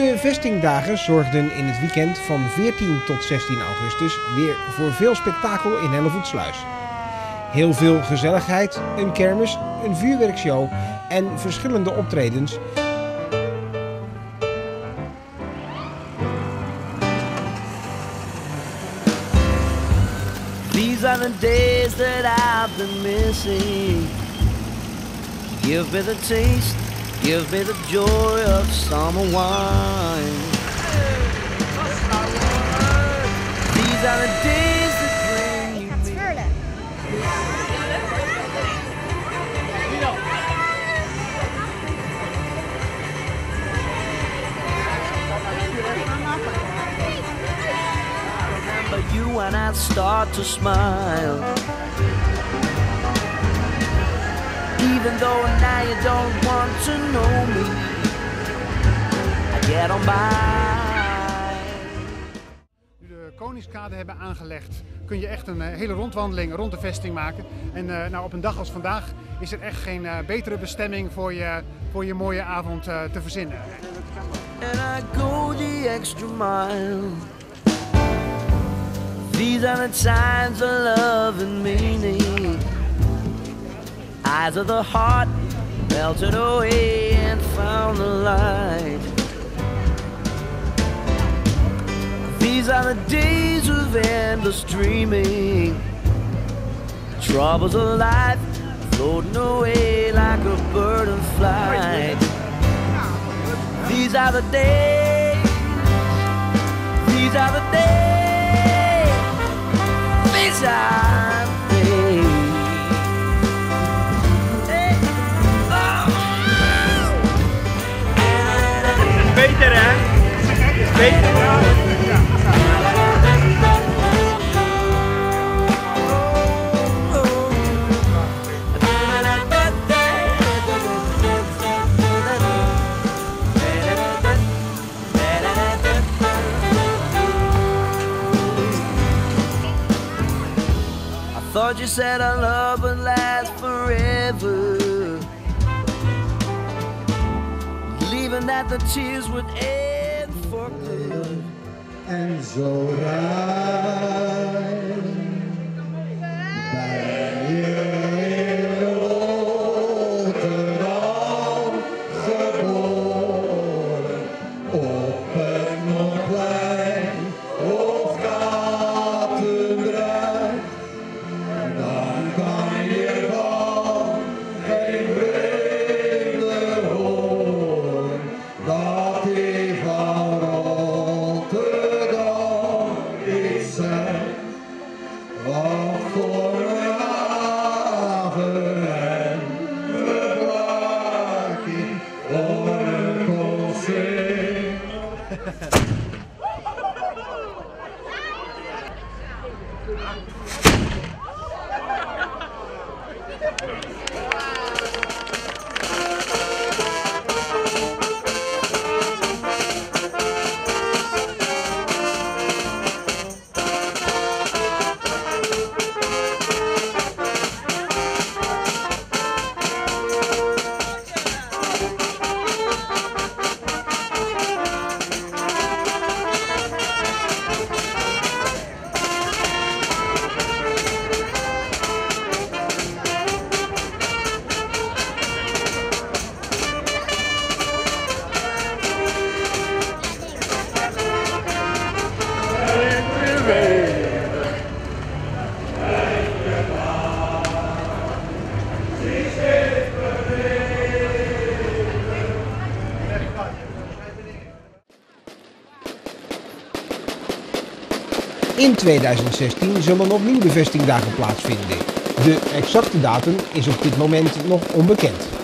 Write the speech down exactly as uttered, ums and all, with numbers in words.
De vestingdagen zorgden in het weekend van veertien tot zestien augustus weer voor veel spektakel in Hellevoetsluis. Heel veel gezelligheid, een kermis, een vuurwerkshow en verschillende optredens. These are the days that I've been missing. Give me the taste, give me the joy of summer wine. These are the days that bring you me. Remember you when I start to smile. Even though now you don't want to know me, I get on by. Nu de Koningskade hebben aangelegd, kun je echt een uh, hele rondwandeling rond de vesting maken. En uh, nou, op een dag als vandaag is er echt geen uh, betere bestemming voor je, voor je mooie avond uh, te verzinnen. And I go the extra mile. These are the times of love and meaning. Eyes of the heart melted away and found the light. These are the days of endless dreaming. Troubles of life floating away like a bird in flight. These are the days. These are the days. These are the days. Beter hè? Beter. I thought you said our love would last forever. Believing that the tears would end for good. En zo ruim ben je in Rotterdam geboren, op het Noordplein of Katendrecht. Dan kan je van geen vreemde horen dat hij van Rotterdam is. Wat voor een haven en bewaking voor een concert. In tweeduizend zestien zullen opnieuw de vestingdagen plaatsvinden. De exacte datum is op dit moment nog onbekend.